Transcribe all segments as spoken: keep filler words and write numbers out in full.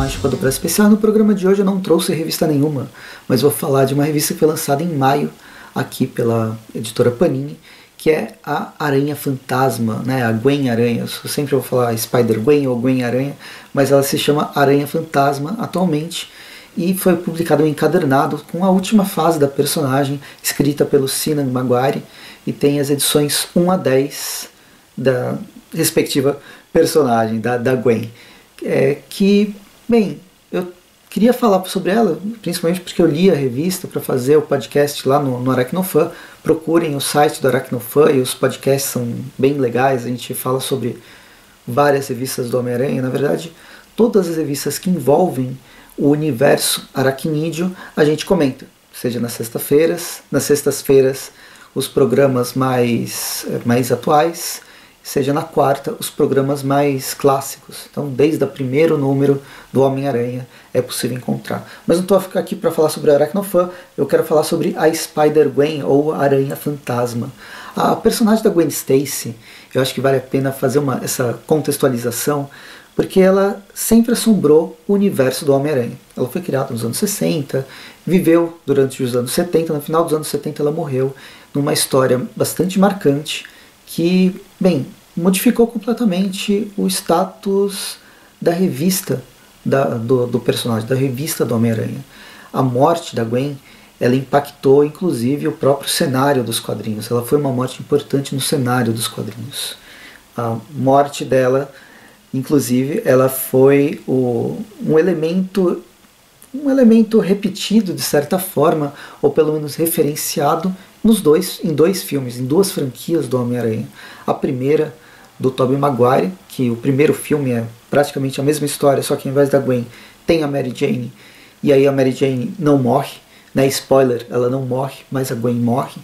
Chupa do Brasil Especial. No programa de hoje eu não trouxe revista nenhuma, mas vou falar de uma revista que foi lançada em maio, aqui pela editora Panini, que é a Aranha Fantasma, né? A Gwen Aranha. Eu sempre vou falar Spider-Gwen ou Gwen Aranha, mas ela se chama Aranha Fantasma atualmente, e foi publicado um encadernado com a última fase da personagem, escrita pelo Seanan McGuire, e tem as edições um a dez da respectiva personagem, da, da Gwen. É, que, bem, eu queria falar sobre ela, principalmente porque eu li a revista para fazer o podcast lá no, no Aracnofan. Procurem o site do Aracnofan e os podcasts são bem legais, a gente fala sobre várias revistas do Homem-Aranha. Na verdade, todas as revistas que envolvem o universo aracnídeo a gente comenta, seja nas sextas-feiras, nas sextas-feiras os programas mais, mais atuais, seja na quarta os programas mais clássicos. Então, desde o primeiro número do Homem-Aranha é possível encontrar. Mas não estou a ficar aqui para falar sobre a Aracnofan, eu quero falar sobre a Spider-Gwen, ou Aranha Fantasma. A personagem da Gwen Stacy, eu acho que vale a pena fazer uma, essa contextualização, porque ela sempre assombrou o universo do Homem-Aranha. Ela foi criada nos anos sessenta, viveu durante os anos setenta, no final dos anos setenta ela morreu, numa história bastante marcante, que, bem, modificou completamente o status da revista da, do, do personagem, da revista do Homem-Aranha. A morte da Gwen, ela impactou inclusive o próprio cenário dos quadrinhos. Ela foi uma morte importante no cenário dos quadrinhos. A morte dela, inclusive, ela foi o, um elemento um elemento repetido de certa forma, ou pelo menos referenciado nos dois, em dois filmes, em duas franquias do Homem-Aranha. A primeira, do Tobey Maguire, que o primeiro filme é praticamente a mesma história, só que ao invés da Gwen tem a Mary Jane, e aí a Mary Jane não morre, né? Spoiler, ela não morre, mas a Gwen morre,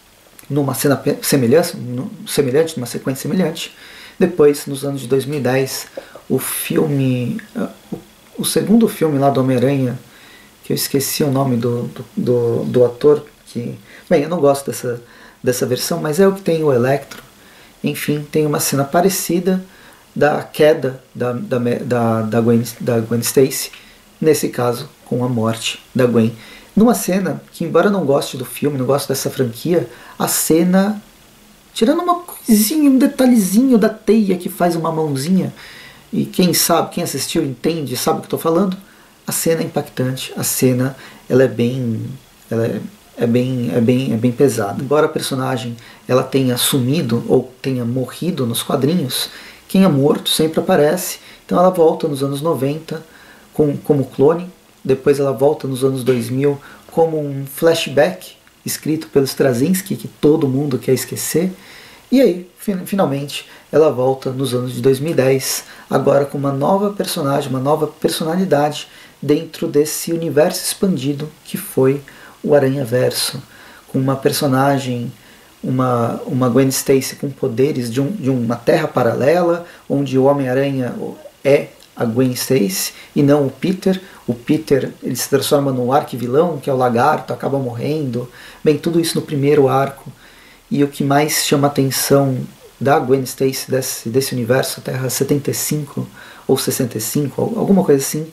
numa cena semelhante, semelhante, numa sequência semelhante. Depois, nos anos de dois mil e dez, o filme, o, o segundo filme lá do Homem-Aranha, que eu esqueci o nome do, do, do, do ator, que, bem, eu não gosto dessa, dessa versão, mas é o que tem o Electro. Enfim, tem uma cena parecida da queda da, da, da, da, Gwen, da Gwen Stacy, nesse caso com a morte da Gwen. Numa cena que, embora eu não goste do filme, não goste dessa franquia, a cena, tirando uma coisinha, um detalhezinho da teia que faz uma mãozinha, e quem sabe, quem assistiu entende, sabe o que estou falando, a cena é impactante, a cena ela é bem... Ela é, É bem, é, bem, é bem pesado. Embora a personagem ela tenha sumido ou tenha morrido nos quadrinhos, quem é morto sempre aparece. Então ela volta nos anos noventa com, como clone, depois ela volta nos anos dois mil como um flashback escrito pelo Straczynski, que todo mundo quer esquecer. E aí, finalmente, ela volta nos anos de dois mil e dez, agora com uma nova personagem, uma nova personalidade dentro desse universo expandido que foi o Aranhaverso, com uma personagem, uma, uma Gwen Stacy com poderes de, um, de uma terra paralela, onde o Homem-Aranha é a Gwen Stacy e não o Peter. O Peter ele se transforma no arquivilão, que é o Lagarto, acaba morrendo. Bem, tudo isso no primeiro arco. E o que mais chama a atenção da Gwen Stacy desse, desse universo, Terra setenta e cinco ou sessenta e cinco, alguma coisa assim,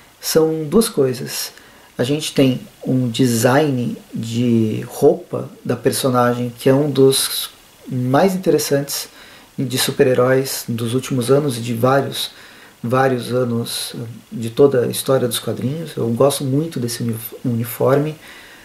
são duas coisas. A gente tem um design de roupa da personagem que é um dos mais interessantes de super-heróis dos últimos anos e de vários, vários anos de toda a história dos quadrinhos. Eu gosto muito desse uniforme,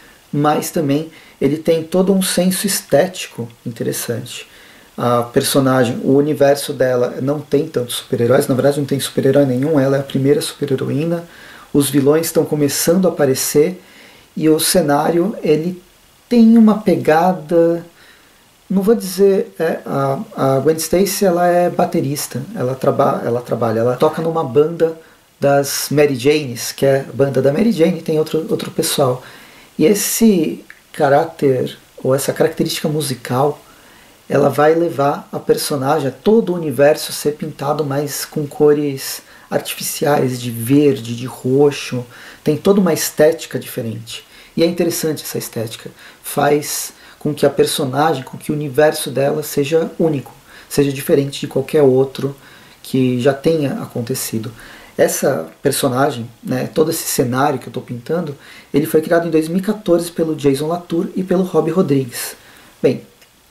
mas também ele tem todo um senso estético interessante. A personagem, o universo dela não tem tantos super-heróis, na verdade não tem super-herói nenhum, ela é a primeira super-heroína. Os vilões estão começando a aparecer e o cenário ele tem uma pegada, não vou dizer, é, a, a Gwen Stacy ela é baterista, ela, traba, ela trabalha, ela toca numa banda das Mary Janes, que é a banda da Mary Jane, e tem outro, outro pessoal. E esse caráter, ou essa característica musical, ela vai levar a personagem, a todo o universo ser pintado mais com cores artificiais, de verde, de roxo, tem toda uma estética diferente. E é interessante essa estética, faz com que a personagem, com que o universo dela seja único, seja diferente de qualquer outro que já tenha acontecido. Essa personagem, né, todo esse cenário que eu estou pintando, ele foi criado em dois mil e quatorze pelo Jason Latour e pelo Rob Rodrigues. Bem,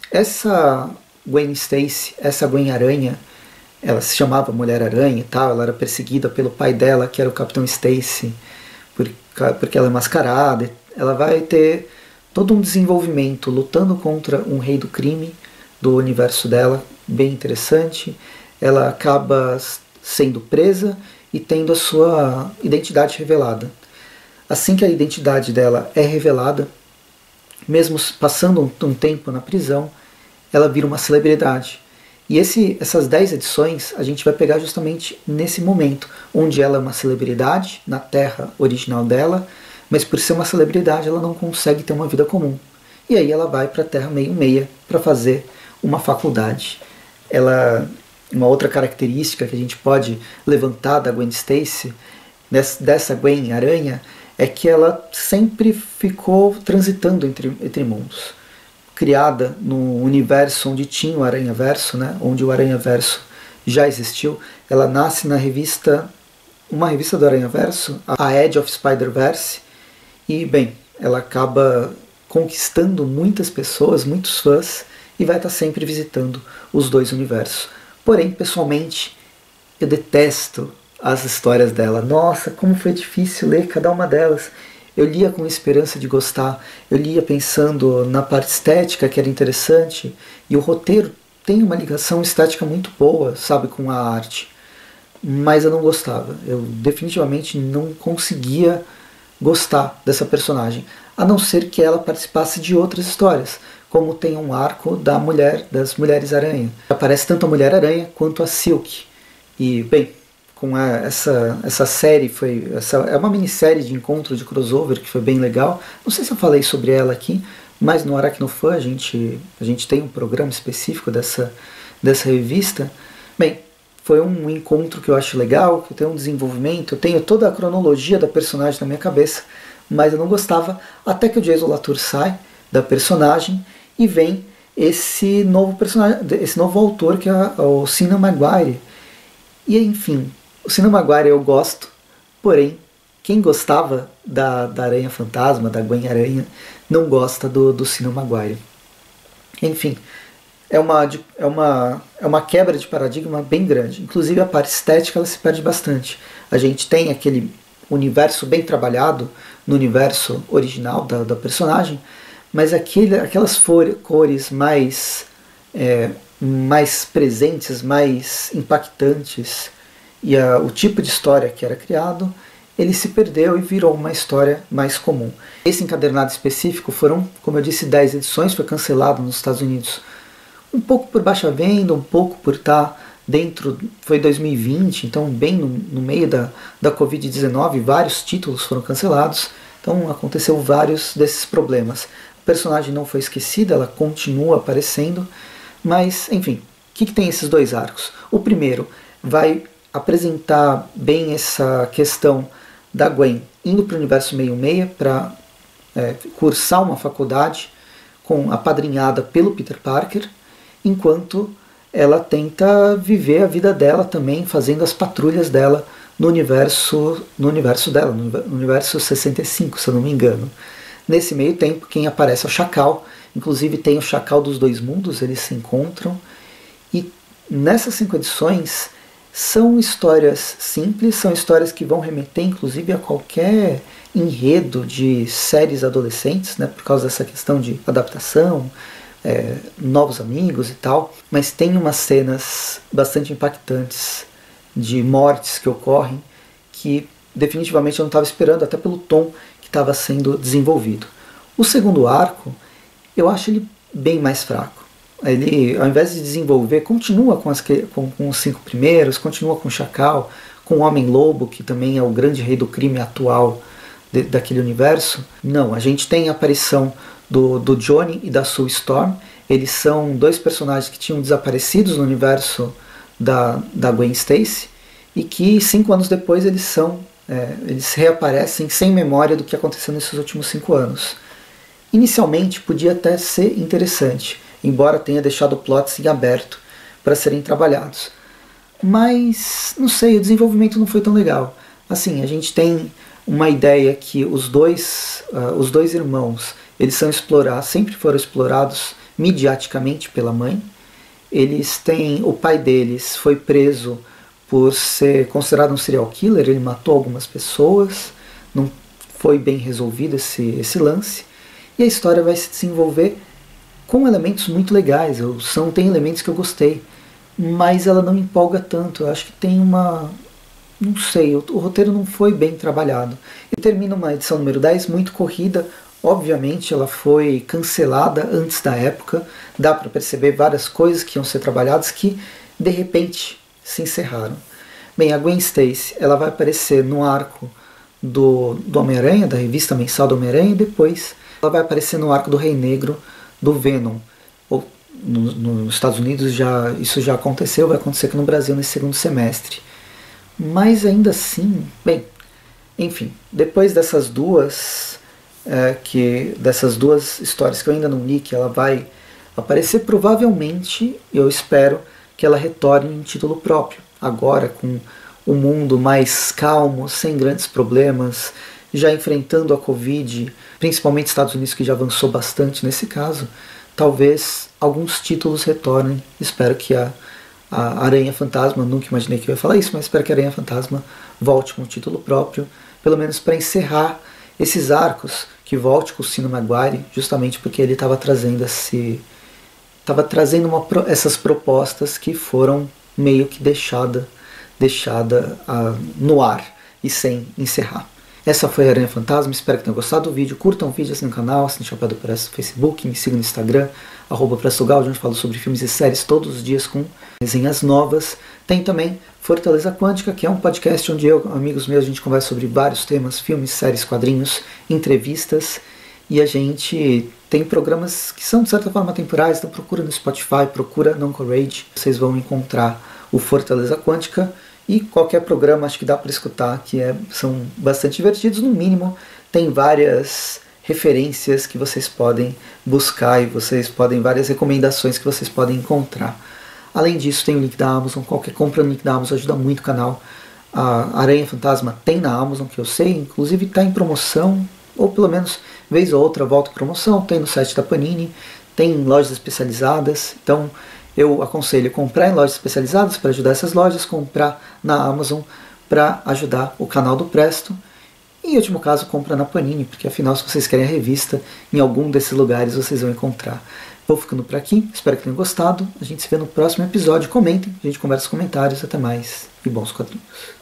essa Gwen Stacy, essa Gwen Aranha, ela se chamava Mulher Aranha e tal, ela era perseguida pelo pai dela, que era o Capitão Stacy, porque ela é mascarada. Ela vai ter todo um desenvolvimento lutando contra um rei do crime do universo dela, bem interessante. Ela acaba sendo presa e tendo a sua identidade revelada. Assim que a identidade dela é revelada, mesmo passando um tempo na prisão, ela vira uma celebridade. E esse, essas dez edições a gente vai pegar justamente nesse momento, onde ela é uma celebridade na terra original dela, mas por ser uma celebridade ela não consegue ter uma vida comum. E aí ela vai para a Terra meio-meia para fazer uma faculdade. Ela, uma outra característica que a gente pode levantar da Gwen Stacy, dessa Gwen Aranha, é que ela sempre ficou transitando entre, entre mundos. Criada no universo onde tinha o Aranhaverso, né, onde o Aranhaverso já existiu. Ela nasce na revista, uma revista do Aranhaverso, a Edge of Spider-Verse, e, bem, ela acaba conquistando muitas pessoas, muitos fãs, e vai estar sempre visitando os dois universos. Porém, pessoalmente, eu detesto as histórias dela. Nossa, como foi difícil ler cada uma delas. Eu lia com esperança de gostar, eu lia pensando na parte estética, que era interessante, e o roteiro tem uma ligação estética muito boa, sabe, com a arte. Mas eu não gostava, eu definitivamente não conseguia gostar dessa personagem, a não ser que ela participasse de outras histórias, como tem um arco da mulher, das Mulheres Aranha. Aparece tanto a Mulher Aranha quanto a Silk. E, bem, com a, essa, essa série, foi essa, é uma minissérie de encontro de crossover que foi bem legal. Não sei se eu falei sobre ela aqui, mas no Aracnofan a gente, a gente tem um programa específico dessa, dessa revista. Bem, foi um encontro que eu acho legal, que tem um desenvolvimento, eu tenho toda a cronologia da personagem na minha cabeça, mas eu não gostava, até que o Jason Latour sai da personagem e vem esse novo personagem, esse novo autor, que é o Seanan Maguire. E enfim, o Seanan Maguire eu gosto, porém, quem gostava da, da Aranha Fantasma, da Gwen Aranha, não gosta do, do Seanan Maguire. Enfim, é uma, é, uma, é uma quebra de paradigma bem grande. Inclusive a parte estética ela se perde bastante. A gente tem aquele universo bem trabalhado no universo original da, da personagem, mas aquele, aquelas for, cores mais, é, mais presentes, mais impactantes, e a, o tipo de história que era criado, ele se perdeu e virou uma história mais comum. Esse encadernado específico foram, como eu disse, dez edições, foi cancelado nos Estados Unidos. Um pouco por baixa venda, um pouco por estar dentro, foi dois mil e vinte, então bem no, no meio da, da covid dezenove, vários títulos foram cancelados, então aconteceu vários desses problemas. A personagem não foi esquecida, ela continua aparecendo, mas enfim, o que, que tem esses dois arcos? O primeiro vai apresentar bem essa questão da Gwen indo para o universo meio-meia para é, cursar uma faculdade com apadrinhada pelo Peter Parker, enquanto ela tenta viver a vida dela também, fazendo as patrulhas dela no universo, no universo dela, no universo sessenta e cinco, se eu não me engano. Nesse meio tempo, quem aparece é o Chacal, inclusive tem o Chacal dos Dois Mundos, eles se encontram, e nessas cinco edições são histórias simples, são histórias que vão remeter inclusive a qualquer enredo de séries adolescentes, né, por causa dessa questão de adaptação, é, novos amigos e tal, mas tem umas cenas bastante impactantes de mortes que ocorrem que definitivamente eu não estava esperando, até pelo tom que estava sendo desenvolvido. O segundo arco, eu acho ele bem mais fraco. Ele, ao invés de desenvolver, continua com, as, com, com os cinco primeiros, continua com o Chacal, com o Homem-Lobo, que também é o grande rei do crime atual de, daquele universo. Não, a gente tem a aparição do, do Johnny e da Sue Storm. Eles são dois personagens que tinham desaparecido no universo da, da Gwen Stacy, e que cinco anos depois eles são é, eles reaparecem sem memória do que aconteceu nesses últimos cinco anos. Inicialmente podia até ser interessante, embora tenha deixado plots em aberto para serem trabalhados. mas não sei, o desenvolvimento não foi tão legal. Assim, a gente tem uma ideia que os dois, uh, os dois irmãos, eles são explorados, sempre foram explorados midiaticamente pela mãe. Eles têm, o pai deles foi preso por ser considerado um serial killer, ele matou algumas pessoas, não foi bem resolvido esse, esse lance, e a história vai se desenvolver com elementos muito legais. Eu, são, tem elementos que eu gostei, mas ela não me empolga tanto. Eu acho que tem uma... não sei, o, o roteiro não foi bem trabalhado. E termina uma edição número dez muito corrida. Obviamente ela foi cancelada antes da época, dá para perceber várias coisas que iam ser trabalhadas que de repente se encerraram. Bem, a Gwen Stacy, ela vai aparecer no arco do, do Homem-Aranha, da revista mensal do Homem-Aranha, e depois ela vai aparecer no arco do Rei Negro do Venom. Ou, no, nos Estados Unidos já, isso já aconteceu, vai acontecer aqui no Brasil nesse segundo semestre. Mas ainda assim, bem, enfim, depois dessas duas, é, que, dessas duas histórias que eu ainda não li, que ela vai aparecer, provavelmente, eu espero que ela retorne em título próprio, agora com o mundo mais calmo, sem grandes problemas, já enfrentando a Covid, principalmente Estados Unidos, que já avançou bastante nesse caso. Talvez alguns títulos retornem. Espero que a, a Aranha Fantasma, nunca imaginei que eu ia falar isso, mas espero que a Aranha Fantasma volte com um título próprio, pelo menos para encerrar esses arcos, que volte com o Sean Maguire, justamente porque ele estava trazendo esse... estava trazendo uma, essas propostas que foram meio que deixada, deixada uh, no ar e sem encerrar. Essa foi a Aranha Fantasma, espero que tenham gostado do vídeo. Curtam o vídeo, assinem o canal, assinem o Chapéu do Presto no Facebook, me sigam no Instagram, arroba Prestogal, onde eu falo sobre filmes e séries todos os dias com resenhas novas. Tem também Fortaleza Quântica, que é um podcast onde eu, amigos meus, a gente conversa sobre vários temas, filmes, séries, quadrinhos, entrevistas. E a gente tem programas que são de certa forma temporais, então procura no Spotify, procura Não Courage, vocês vão encontrar o Fortaleza Quântica e qualquer programa acho que dá para escutar, que é, são bastante divertidos, no mínimo tem várias referências que vocês podem buscar e vocês podem, várias recomendações que vocês podem encontrar. Além disso tem o link da Amazon, qualquer compra no link da Amazon ajuda muito o canal. A Aranha Fantasma tem na Amazon, que eu sei, inclusive está em promoção, ou pelo menos vez ou outra volta em promoção, tem no site da Panini, tem em lojas especializadas, então eu aconselho comprar em lojas especializadas para ajudar essas lojas, comprar na Amazon para ajudar o canal do Presto, e em último caso compra na Panini, porque afinal se vocês querem a revista, em algum desses lugares vocês vão encontrar. Vou ficando por aqui, espero que tenham gostado, a gente se vê no próximo episódio, comentem, a gente conversa nos comentários, até mais e bons quadrinhos.